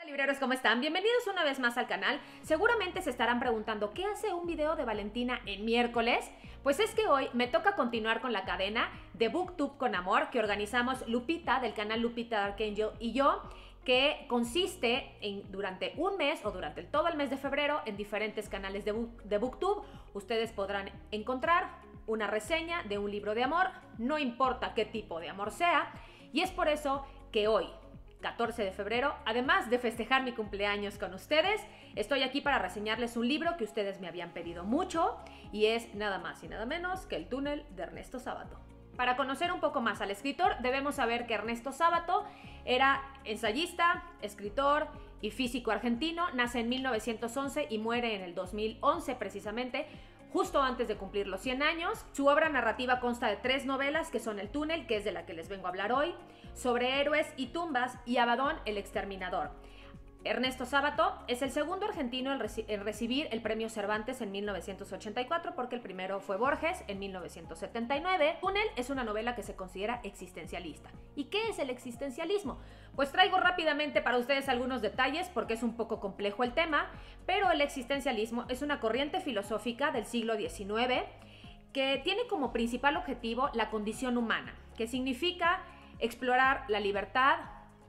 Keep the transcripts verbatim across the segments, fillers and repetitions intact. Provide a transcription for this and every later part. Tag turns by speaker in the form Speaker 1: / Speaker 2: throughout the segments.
Speaker 1: Libreros, ¿cómo están? Bienvenidos una vez más al canal. Seguramente se estarán preguntando ¿qué hace un video de Valentina en miércoles? Pues es que hoy me toca continuar con la cadena de BookTube con Amor que organizamos Lupita del canal Lupita Dark Angel y yo, que consiste en durante un mes o durante todo el mes de febrero en diferentes canales de, book, de BookTube ustedes podrán encontrar una reseña de un libro de amor, no importa qué tipo de amor sea, y es por eso que hoy, catorce de febrero, además de festejar mi cumpleaños con ustedes, estoy aquí para reseñarles un libro que ustedes me habían pedido mucho y es nada más y nada menos que El túnel de Ernesto Sábato. Para conocer un poco más al escritor, debemos saber que Ernesto Sábato era ensayista, escritor y físico argentino. Nace en mil novecientos once y muere en el dos mil once precisamente, justo antes de cumplir los cien años. Su obra narrativa consta de tres novelas que son El túnel, que es de la que les vengo a hablar hoy, Sobre héroes y tumbas y Abaddon el exterminador. Ernesto Sábato es el segundo argentino en, reci en recibir el premio Cervantes en mil novecientos ochenta y cuatro, porque el primero fue Borges en mil novecientos setenta y nueve. Túnel es una novela que se considera existencialista. ¿Y qué es el existencialismo? Pues traigo rápidamente para ustedes algunos detalles porque es un poco complejo el tema, pero el existencialismo es una corriente filosófica del siglo diecinueve que tiene como principal objetivo la condición humana, que significa explorar la libertad,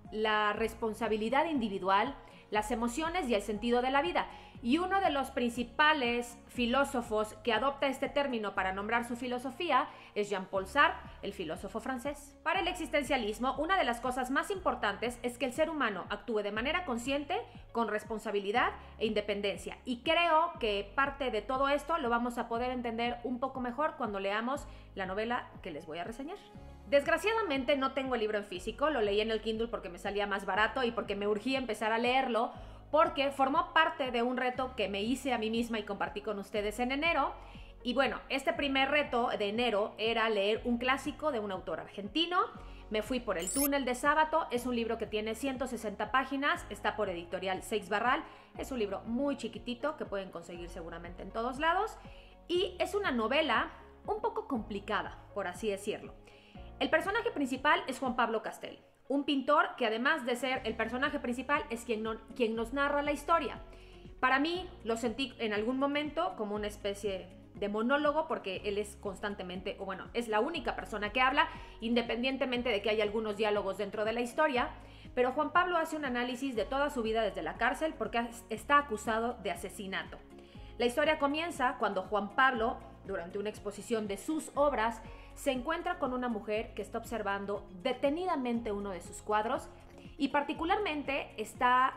Speaker 1: la responsabilidad individual, las emociones y el sentido de la vida. Y uno de los principales filósofos que adopta este término para nombrar su filosofía es Jean-Paul Sartre, el filósofo francés. Para el existencialismo, una de las cosas más importantes es que el ser humano actúe de manera consciente, con responsabilidad e independencia. Y creo que parte de todo esto lo vamos a poder entender un poco mejor cuando leamos la novela que les voy a reseñar. Desgraciadamente no tengo el libro en físico, lo leí en el Kindle porque me salía más barato y porque me urgía empezar a leerlo, porque formó parte de un reto que me hice a mí misma y compartí con ustedes en enero. Y bueno, este primer reto de enero era leer un clásico de un autor argentino. Me fui por El túnel de Sábato, es un libro que tiene ciento sesenta páginas, está por editorial Seix Barral, es un libro muy chiquitito que pueden conseguir seguramente en todos lados y es una novela un poco complicada, por así decirlo. El personaje principal es Juan Pablo Castel, un pintor que además de ser el personaje principal es quien, no, quien nos narra la historia. Para mí lo sentí en algún momento como una especie de monólogo porque él es constantemente, o bueno, es la única persona que habla, independientemente de que haya algunos diálogos dentro de la historia, pero Juan Pablo hace un análisis de toda su vida desde la cárcel porque está acusado de asesinato. La historia comienza cuando Juan Pablo, durante una exposición de sus obras, se encuentra con una mujer que está observando detenidamente uno de sus cuadros y particularmente está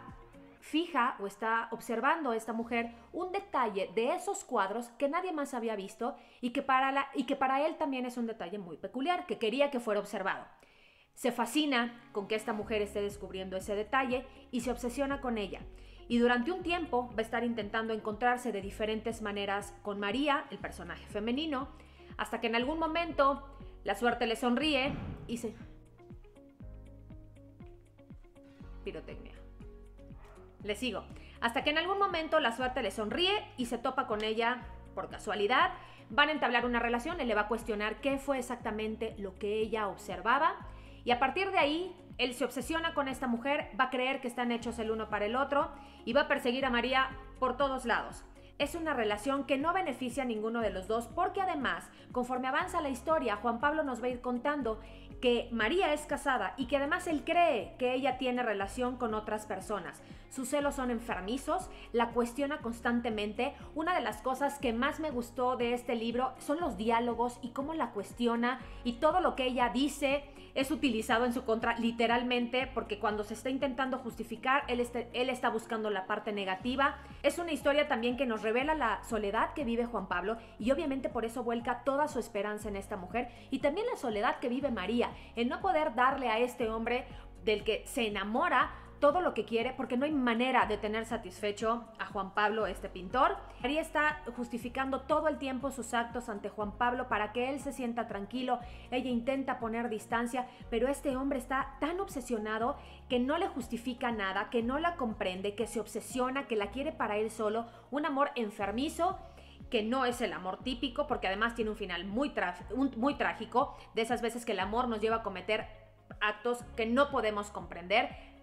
Speaker 1: fija o está observando esta mujer un detalle de esos cuadros que nadie más había visto y que para, la, y que para él también es un detalle muy peculiar, que quería que fuera observado. Se fascina con que esta mujer esté descubriendo ese detalle y se obsesiona con ella. Y durante un tiempo va a estar intentando encontrarse de diferentes maneras con María, el personaje femenino, hasta que en algún momento la suerte le sonríe y se... Pirotecnia. Le sigo. Hasta que en algún momento la suerte le sonríe y se topa con ella por casualidad. Van a entablar una relación, él le va a cuestionar qué fue exactamente lo que ella observaba. Y a partir de ahí, él se obsesiona con esta mujer, va a creer que están hechos el uno para el otro y va a perseguir a María por todos lados. Es una relación que no beneficia a ninguno de los dos porque además, conforme avanza la historia, Juan Pablo nos va a ir contando que María es casada y que además él cree que ella tiene relación con otras personas. Sus celos son enfermizos, la cuestiona constantemente. Una de las cosas que más me gustó de este libro son los diálogos y cómo la cuestiona y todo lo que ella dice es utilizado en su contra literalmente porque cuando se está intentando justificar, él está, él está buscando la parte negativa. Es una historia también que nos revela la soledad que vive Juan Pablo y obviamente por eso vuelca toda su esperanza en esta mujer y también la soledad que vive María, en no poder darle a este hombre del que se enamora todo lo que quiere porque no hay manera de tener satisfecho a Juan Pablo, este pintor. María está justificando todo el tiempo sus actos ante Juan Pablo para que él se sienta tranquilo. Ella intenta poner distancia, pero este hombre está tan obsesionado que no le justifica nada, que no la comprende, que se obsesiona, que la quiere para él solo. Un amor enfermizo que no es el amor típico porque además tiene un final muy, muy trágico, de esas veces que el amor nos lleva a cometer actos que no podemos comprender.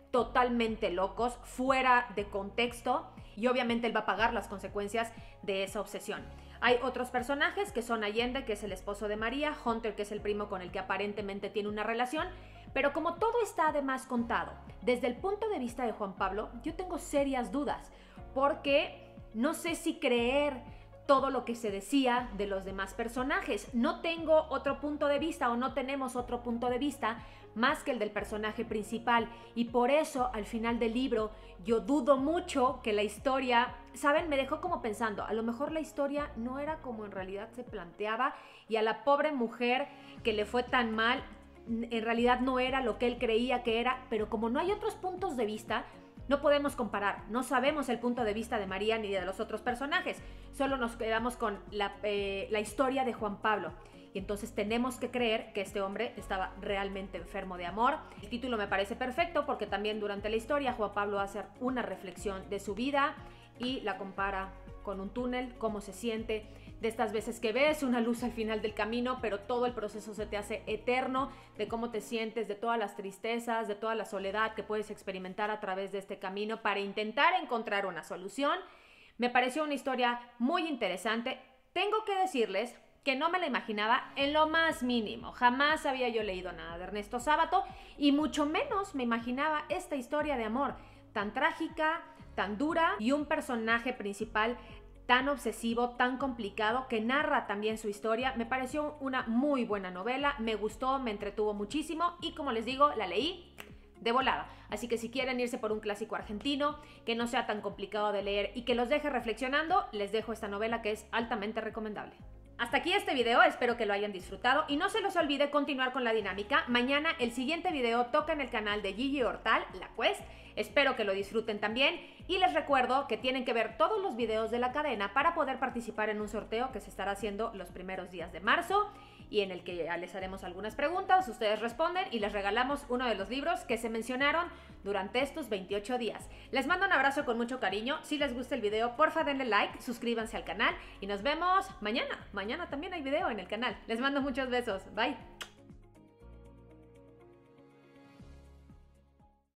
Speaker 1: totalmente locos, fuera de contexto, y obviamente él va a pagar las consecuencias de esa obsesión. Hay otros personajes que son Allende, que es el esposo de María, Hunter, que es el primo con el que aparentemente tiene una relación, pero como todo está además contado desde el punto de vista de Juan Pablo, yo tengo serias dudas, porque no sé si creer todo lo que se decía de los demás personajes. No tengo otro punto de vista, o no tenemos otro punto de vista más que el del personaje principal, y por eso al final del libro yo dudo mucho que la historia, ¿saben? Me dejó como pensando, a lo mejor la historia no era como en realidad se planteaba, y a la pobre mujer que le fue tan mal, en realidad no era lo que él creía que era, pero como no hay otros puntos de vista, no podemos comparar, no sabemos el punto de vista de María ni de los otros personajes, solo nos quedamos con la, eh, la historia de Juan Pablo. Y entonces tenemos que creer que este hombre estaba realmente enfermo de amor. El título me parece perfecto porque también durante la historia Juan Pablo hace una reflexión de su vida y la compara con un túnel, cómo se siente, de estas veces que ves una luz al final del camino, pero todo el proceso se te hace eterno, de cómo te sientes, de todas las tristezas, de toda la soledad que puedes experimentar a través de este camino para intentar encontrar una solución. Me pareció una historia muy interesante. Tengo que decirles que no me la imaginaba en lo más mínimo. Jamás había yo leído nada de Ernesto Sábato y mucho menos me imaginaba esta historia de amor tan trágica, tan dura, y un personaje principal tan obsesivo, tan complicado, que narra también su historia. Me pareció una muy buena novela, me gustó, me entretuvo muchísimo y, como les digo, la leí de volada. Así que si quieren irse por un clásico argentino que no sea tan complicado de leer y que los deje reflexionando, les dejo esta novela que es altamente recomendable. Hasta aquí este video, espero que lo hayan disfrutado y no se les olvide continuar con la dinámica. Mañana el siguiente video toca en el canal de Gigi Hortal, La Quest. Espero que lo disfruten también y les recuerdo que tienen que ver todos los videos de la cadena para poder participar en un sorteo que se estará haciendo los primeros días de marzo y en el que ya les haremos algunas preguntas, ustedes responden y les regalamos uno de los libros que se mencionaron durante estos veintiocho días. Les mando un abrazo con mucho cariño. Si les gusta el video, porfa denle like, suscríbanse al canal y nos vemos mañana. Mañana también hay video en el canal. Les mando muchos besos. Bye.